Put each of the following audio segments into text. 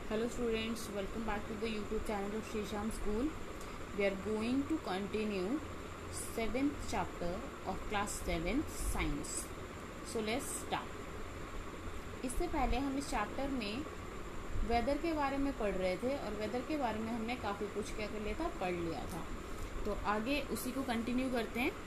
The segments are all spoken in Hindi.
Hello students, welcome back to the YouTube channel of Shri Sham School. We are going to continue 7th chapter of class 7 science. So let's start. इससे पहले हम इस चैप्टर में वेदर के बारे में पढ़ रहे थे और वेदर के बारे में हमने काफ़ी कुछ क्या कर लिया था, पढ़ लिया था. तो आगे उसी को कंटिन्यू करते हैं.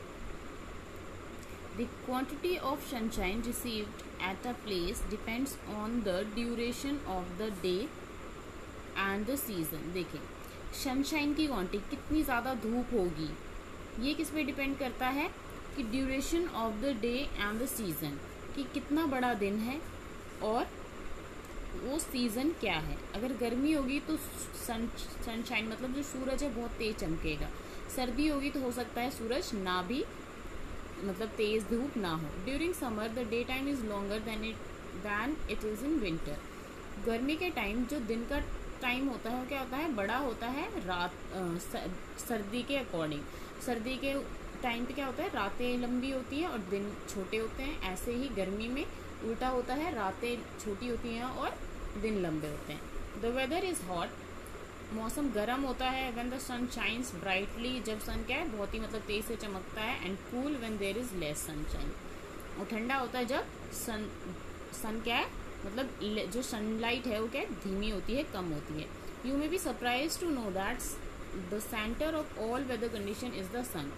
The quantity of sunshine received at a place depends on the duration of the day and the season. देखिए, सनशाइन की क्वांटिटी कितनी ज़्यादा धूप होगी ये किस पे डिपेंड करता है कि duration of the day and the season, कि कितना बड़ा दिन है और वो सीज़न क्या है. अगर गर्मी होगी तो सनशाइन मतलब जो सूरज है बहुत तेज चमकेगा. सर्दी होगी तो हो सकता है सूरज ना भी मतलब तेज धूप ना हो. During summer the day time is longer than it is in winter. गर्मी के टाइम जो दिन का टाइम होता है वो क्या होता है, बड़ा होता है रात सर्दी के अकॉर्डिंग. सर्दी के टाइम पे क्या होता है, रातें लंबी होती हैं और दिन छोटे होते हैं. ऐसे ही गर्मी में उल्टा होता है, रातें छोटी होती हैं और दिन लंबे होते हैं. द वेदर इज़ हॉट, मौसम गर्म होता है. When the sun shines brightly, जब सन क्या है बहुत ही मतलब तेज से चमकता है. And cool when there is less sunshine, और ठंडा होता है जब सन क्या है मतलब जो सनलाइट है वो क्या है, धीमी होती है, कम होती है. You may be surprise to know that the centre of all weather condition is the sun,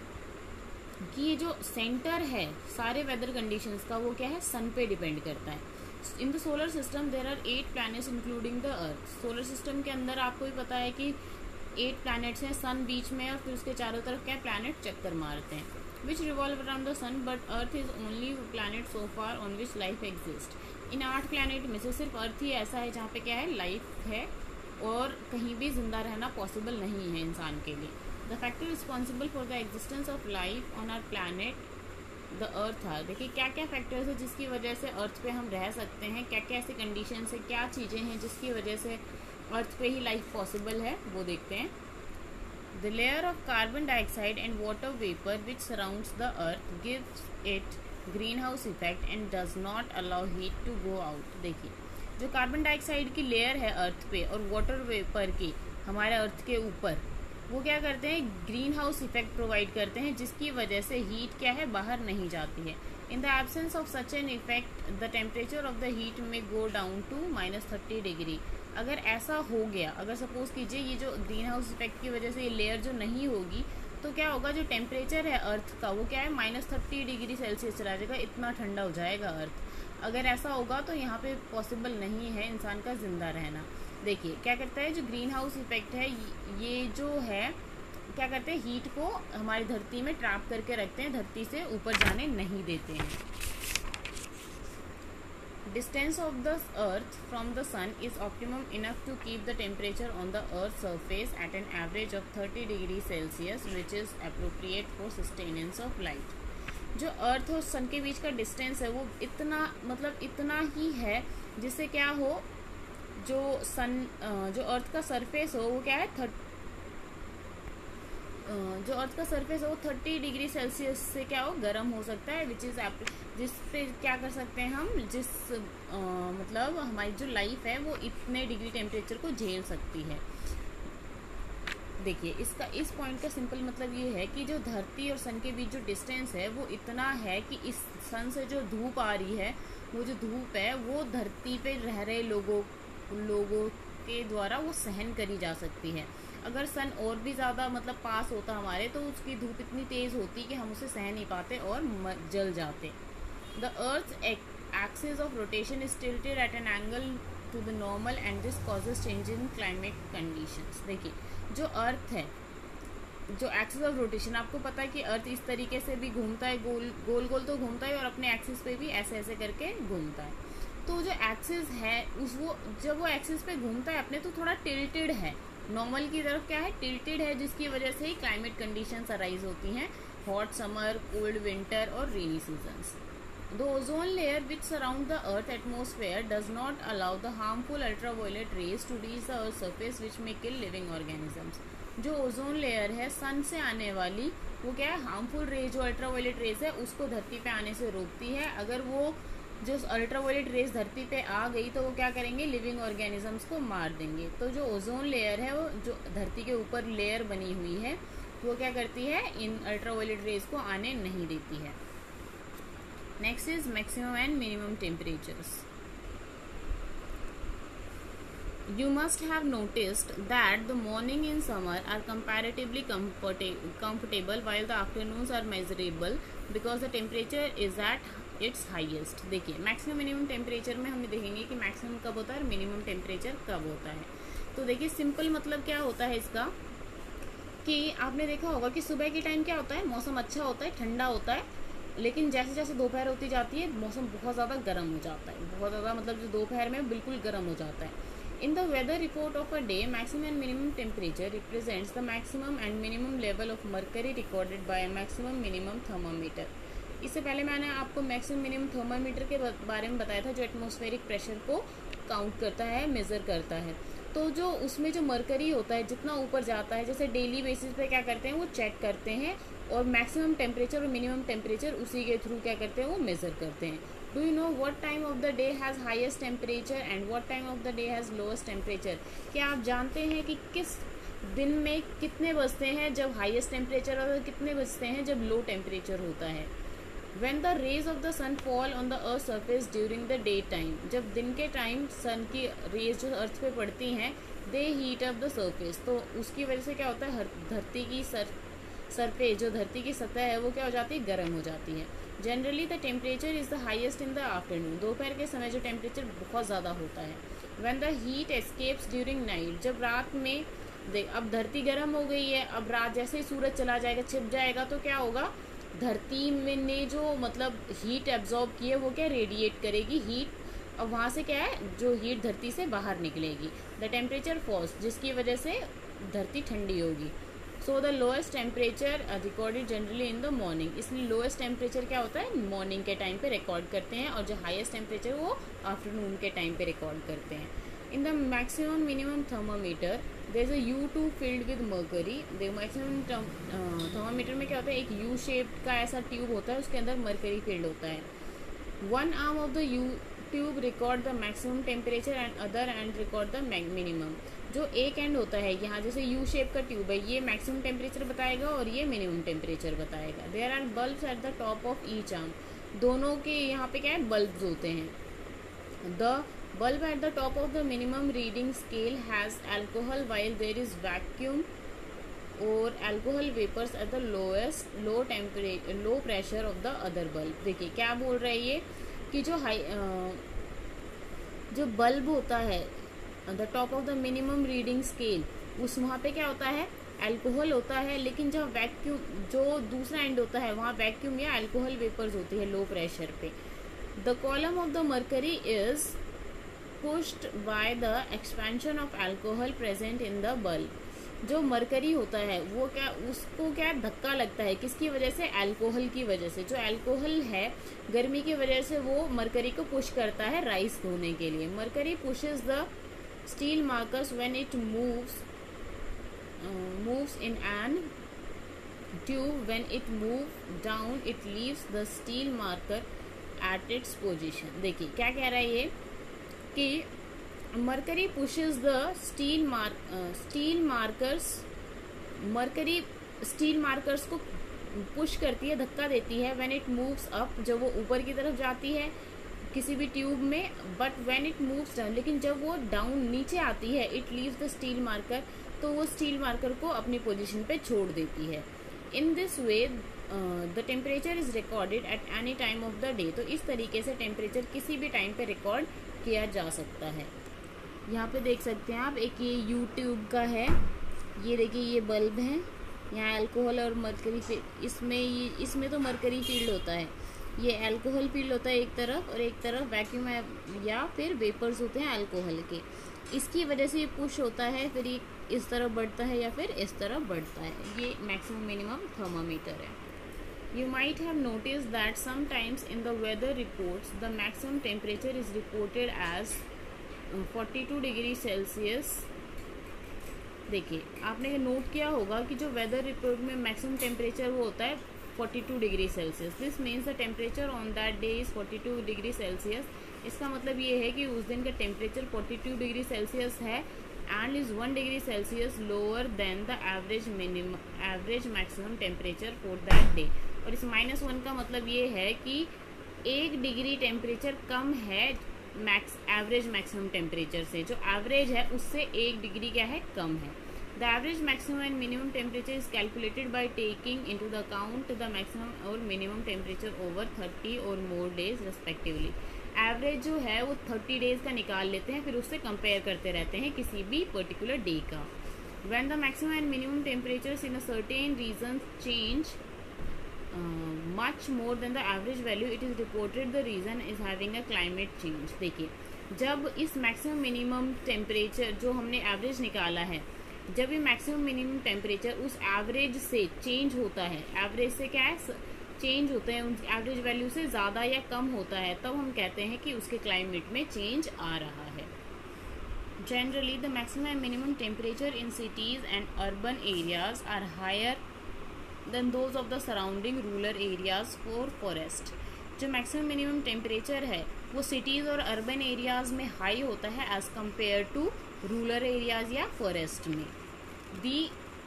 कि ये जो सेंटर है सारे वेदर कंडीशंस का वो क्या है, सन पे डिपेंड करता है. In the solar system there are 8 planets including the earth. Solar system के अंदर आपको भी पता है कि 8 प्लैनेट्स हैं, सन बीच में और फिर उसके चारों तरफ क्या प्लैनेट चक्कर मारते हैं. Which revolve around the sun but earth is only planet so far on which life exist. In 8 planet में से सिर्फ अर्थ ही ऐसा है जहाँ पे क्या है, लाइफ है और कहीं भी जिंदा रहना पॉसिबल नहीं है इंसान के लिए. The factor responsible for the existence of life on our planet the earth है. देखिए क्या क्या फैक्टर्स है जिसकी वजह से अर्थ पे हम रह सकते हैं, क्या क्या ऐसे कंडीशन है, क्या चीज़ें हैं जिसकी वजह से अर्थ पे ही लाइफ पॉसिबल है, वो देखते हैं. The layer of carbon dioxide and water vapour which surrounds the earth gives it greenhouse effect and does not allow heat to go out. देखिए जो कार्बन डाइऑक्साइड की लेयर है अर्थ पे और वाटर वेपर की हमारे अर्थ के ऊपर, वो क्या करते हैं, ग्रीन हाउस इफेक्ट प्रोवाइड करते हैं जिसकी वजह से हीट क्या है, बाहर नहीं जाती है. In the absence of such an effect the temperature of the heat may go down to -30 degree. अगर ऐसा हो गया, अगर सपोज कीजिए ये जो ग्रीन हाउस इफेक्ट की वजह से ये लेयर जो नहीं होगी तो क्या होगा, जो टेम्परेचर है अर्थ का वो क्या है, -30 डिग्री सेल्सियस चला जाएगा, इतना ठंडा हो जाएगा अर्थ. अगर ऐसा होगा तो यहाँ पे पॉसिबल नहीं है इंसान का जिंदा रहना. देखिए क्या करता है, जो ग्रीन हाउस इफेक्ट है ये जो है क्या करते हैं, हीट को हमारी धरती में ट्रैप करके रखते हैं, धरती से ऊपर जाने नहीं देते हैं. Distance of the earth from the sun is optimum enough to keep the temperature on the earth's surface at an average of 30 degrees Celsius which is appropriate for sustenance of light. जो अर्थ और सन के बीच का डिस्टेंस है वो इतना मतलब इतना ही है जिससे क्या हो, जो जो अर्थ का सरफेस हो वो क्या है, जो अर्थ का सरफेस है वो 30 डिग्री सेल्सियस से क्या हो, गर्म हो सकता है. विच इज जिस पे क्या कर सकते हैं हम, मतलब हमारी जो लाइफ है वो इतने डिग्री टेम्परेचर को झेल सकती है. देखिए इसका इस पॉइंट का सिंपल मतलब ये है कि जो धरती और सन के बीच जो डिस्टेंस है वो इतना है कि इस सन से जो धूप आ रही है, वो जो धूप है वो धरती पे रह रहे लोगों के द्वारा वो सहन करी जा सकती है. अगर सन और भी ज़्यादा मतलब पास होता हमारे तो उसकी धूप इतनी तेज़ होती कि हम उसे सह नहीं पाते और जल जाते. The earth axis of rotation is tilted at an angle to the normal and this causes change in climate conditions. देखिए जो अर्थ है, जो एक्सिस ऑफ रोटेशन, आपको पता है कि अर्थ इस तरीके से भी घूमता है, गोल गोल तो घूमता है और अपने एक्सिस पे भी ऐसे ऐसे करके घूमता है. तो जो एक्सिस है वो जब वो एक्सिस पे घूमता है अपने तो थोड़ा टिल्टेड है, नॉर्मल की तरफ क्या है, टिल्टेड है, जिसकी वजह से ही क्लाइमेट कंडीशंस अराइज होती हैं, हॉट समर, कोल्ड विंटर और rainy seasons. The ozone layer which surround the earth atmosphere does not allow the harmful ultraviolet rays to reach the earth surface which may kill living organisms. जो ओजोन लेयर है सन से आने वाली वो क्या है, हार्मफुल रेज जो अल्ट्रावायलेट रेज है उसको धरती पे आने से रोकती है. अगर वो जो अल्ट्रावायलेट रेज धरती पे आ गई तो वो क्या करेंगे, लिविंग ऑर्गेनिजम्स को मार देंगे। तो जो ओजोन लेयर है वो जो धरती के ऊपर लेयर बनी हुई है वो क्या करती है, इन अल्ट्रावायलेट रेज को आने नहीं देती है। Next is maximum and minimum temperatures. You must have noticed that the morning in summer are comparatively comfortable while the afternoons are miserable because the temperature is at its highest। देखिए मैक्सिमम मिनिमम टेम्परेचर में हम देखेंगे कि मैक्सिमम कब होता है और मिनिमम टेम्परेचर कब होता है। तो देखिए सिंपल मतलब क्या होता है इसका, कि आपने देखा होगा कि सुबह के टाइम क्या होता है, मौसम अच्छा होता है, ठंडा होता है, लेकिन जैसे जैसे दोपहर होती जाती है मौसम बहुत ज़्यादा गर्म हो जाता है, बहुत ज़्यादा मतलब जो दोपहर में बिल्कुल गर्म हो जाता है। In the weather report of a day, maximum and minimum temperature represents the maximum and minimum level of mercury recorded by a maximum minimum thermometer। इससे पहले मैंने आपको मैक्सिमम मिनिमम थर्मामीटर के बारे में बताया था, जो एटमॉस्फेरिक प्रेशर को काउंट करता है, मेज़र करता है। तो जो उसमें जो मरकरी होता है जितना ऊपर जाता है, जैसे डेली बेसिस पे क्या करते हैं वो चेक करते हैं, और मैक्सिमम टेम्परेचर और मिनिमम टेम्परेचर उसी के थ्रू क्या करते हैं वो मेज़र करते हैं। Do you know what time of the day has highest temperature and what time of the day has lowest temperature. क्या आप जानते हैं कि किस दिन में कितने बजते हैं जब हाईएस्ट टेम्परेचर और कितने बजते हैं जब लो टेम्परेचर होता है। When the rays of the sun fall on the earth surface during the day time, जब दिन के टाइम सन की रेज जो अर्थ पे पड़ती हैं, they heat up the surface, तो उसकी वजह से क्या होता है, धरती की सरफेस जो धरती की सतह है वो क्या हो जाती है, गर्म हो जाती है। Generally the temperature is the highest in the afternoon, दोपहर के समय जो टेम्परेचर बहुत ज़्यादा होता है। When the heat escapes during night, जब रात में देख अब धरती गर्म हो गई है, अब रात जैसे ही सूरज चला जाएगा, छिप जाएगा, तो क्या होगा, धरती में ने जो मतलब हीट एब्जॉर्ब की है वो क्या रेडिएट करेगी हीट, और वहाँ से क्या है जो हीट धरती से बाहर निकलेगी। द टेम्परेचर फॉल्स, जिसकी वजह से धरती ठंडी होगी। So the lowest temperature recorded generally in the morning, इसलिए लोएस्ट टेम्परेचर क्या होता है, मॉर्निंग के टाइम पे रिकॉर्ड करते हैं, और जो हाईएस्ट टेम्परेचर वो आफ्टरनून के टाइम पे रिकॉर्ड करते हैं। In the maximum minimum thermometer there is a U2 filled with mercury. देखो मैक्सिमम थर्मामीटर में क्या होता है, एक U शेप्ड का ऐसा ट्यूब होता है, उसके अंदर मर्करी फील्ड होता है। One arm of the U tube record the maximum temperature and other end record the minimum. जो एक एंड होता है यहाँ जैसे U शेप का ट्यूब है, ये मैक्सिमम टेम्परेचर बताएगा और ये मिनिमम टेम्परेचर बताएगा। There are bulbs at the top of each arm, दोनों के यहाँ पे क्या है, बल्ब्स होते हैं। The bulb at the top of the minimum reading scale has alcohol while there is vacuum or alcohol vapors at the low pressure of the other bulb। देखिए क्या बोल रहा है ये, कि जो बल्ब होता है the top of the minimum reading scale, उस वहाँ पे क्या होता है, अल्कोहल होता है, लेकिन जब वैक्यूम जो दूसरा एंड होता है वहाँ वैक्यूम या अल्कोहल वेपर्स होती है लो प्रेशर पे। The column of the mercury is pushed by the expansion of alcohol present in the bulb। जो मरकरी होता है वो क्या, उसको क्या धक्का लगता है, किसकी वजह से, अल्कोहल की वजह से। जो अल्कोहल है गर्मी की वजह से वो मरकरी को पुश करता है राइस होने के लिए। Mercury pushes the steel markers when it moves in an tube। when it moves down it leaves the steel marker at its position। देखिए क्या कह रहा है ये, कि mercury pushes the steel markers, mercury steel markers को पुश करती है, धक्का देती है। व्हेन इट मूव्स अप, जब वो ऊपर की तरफ जाती है किसी भी ट्यूब में, but when it moves down, लेकिन जब वो डाउन नीचे आती है, it leaves the steel marker, तो वो स्टील मार्कर को अपनी पोजीशन पे छोड़ देती है। In this way the temperature is recorded at any time of the day. तो इस तरीके से टेम्परेचर किसी भी टाइम पे रिकॉर्ड किया जा सकता है। यहाँ पे देख सकते हैं आप, एक ये U ट्यूब का है, ये देखिए ये बल्ब है, यहाँ अल्कोहल और मरकरी इसमें तो मरकरी फील्ड होता है, ये अल्कोहल फील्ड होता है एक तरफ, और एक तरफ वैक्यूम या फिर वेपर्स होते हैं अल्कोहल के। इसकी वजह से ये पुश होता है, फिर ये इस तरफ बढ़ता है या फिर इस तरफ बढ़ता है। ये मैक्सिमम मिनिमम थर्मामीटर है। You might have noticed that sometimes in the weather reports the maximum temperature is reported as 42 degree Celsius. देखिए आपने नोट किया होगा कि जो वेदर रिपोर्ट में मैक्सिमम टेम्परेचर वो होता है 42 degree Celsius. This means the temperature on that day is 42 degree Celsius. इसका मतलब ये है कि उस दिन का टेम्परेचर 42 डिग्री सेल्सियस है and is 1 degree Celsius lower than the average maximum temperature for that day. और इस -1 का मतलब ये है कि 1 डिग्री टेम्परेचर कम है एवरेज मैक्सिमम टेम्परेचर से. जो एवरेज है उससे 1 डिग्री क्या है, कम है. The average maximum and minimum temperature is calculated by taking into the account the maximum और minimum temperature over 30 or more days respectively. Average जो है वो 30 डेज का निकाल लेते हैं, फिर उससे कंपेयर करते रहते हैं किसी भी पर्टिकुलर डे का. When the maximum and minimum temperatures in a certain region change much more than the average value, it is reported the region is having a climate change. देखिए, जब इस मैक्सिमम मिनिमम टेम्परेचर जो हमने एवरेज निकाला है, जब ये मैक्सिमम मिनिमम टेम्परेचर उस एवरेज से चेंज होता है, एवरेज से क्या है, चेंज होता है, उन एवरेज वैल्यू से ज़्यादा या कम होता है, तब हम कहते हैं कि उसके क्लाइमेट में चेंज आ रहा है. Generally the maximum and minimum temperature in cities and urban areas are higher than those of the surrounding rural areas for forest. जो मैक्सिमम मिनिमम टेम्परेचर है वो सिटीज़ और अर्बन एरियाज में हाई होता है as compare to rural areas या फॉरेस्ट में. The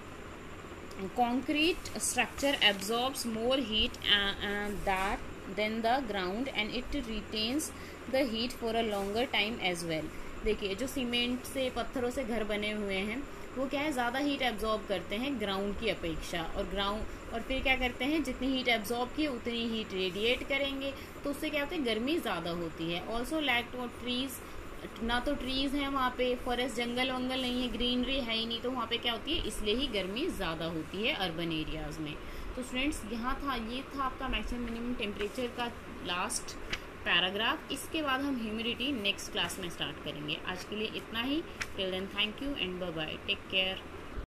concrete structure absorbs more heat than the ground and it retains the heat for a longer time as well. देखिए, जो सीमेंट से पत्थरों से घर बने हुए हैं वो क्या है, ज़्यादा हीट एब्जॉर्ब करते हैं ग्राउंड की अपेक्षा, और फिर क्या करते हैं, जितनी हीट एब्जॉर्ब की उतनी हीट रेडिएट करेंगे, तो उससे क्या होता है, गर्मी ज़्यादा होती है. ऑल्सो लैक ऑफ ट्रीज, ना तो ट्रीज़ हैं वहाँ पे, फॉरेस्ट जंगल वंगल नहीं है, ग्रीनरी है ही नहीं, तो वहाँ पे क्या होती है, इसलिए ही गर्मी ज़्यादा होती है अर्बन एरियाज़ में. तो स्टूडेंट्स, ये था आपका मैक्सिमम मिनिमम टेम्परेचर का लास्ट पैराग्राफ. इसके बाद हम ह्यूमिडिटी नेक्स्ट क्लास में स्टार्ट करेंगे. आज के लिए इतना ही. Till then thank you and bye bye. Take care.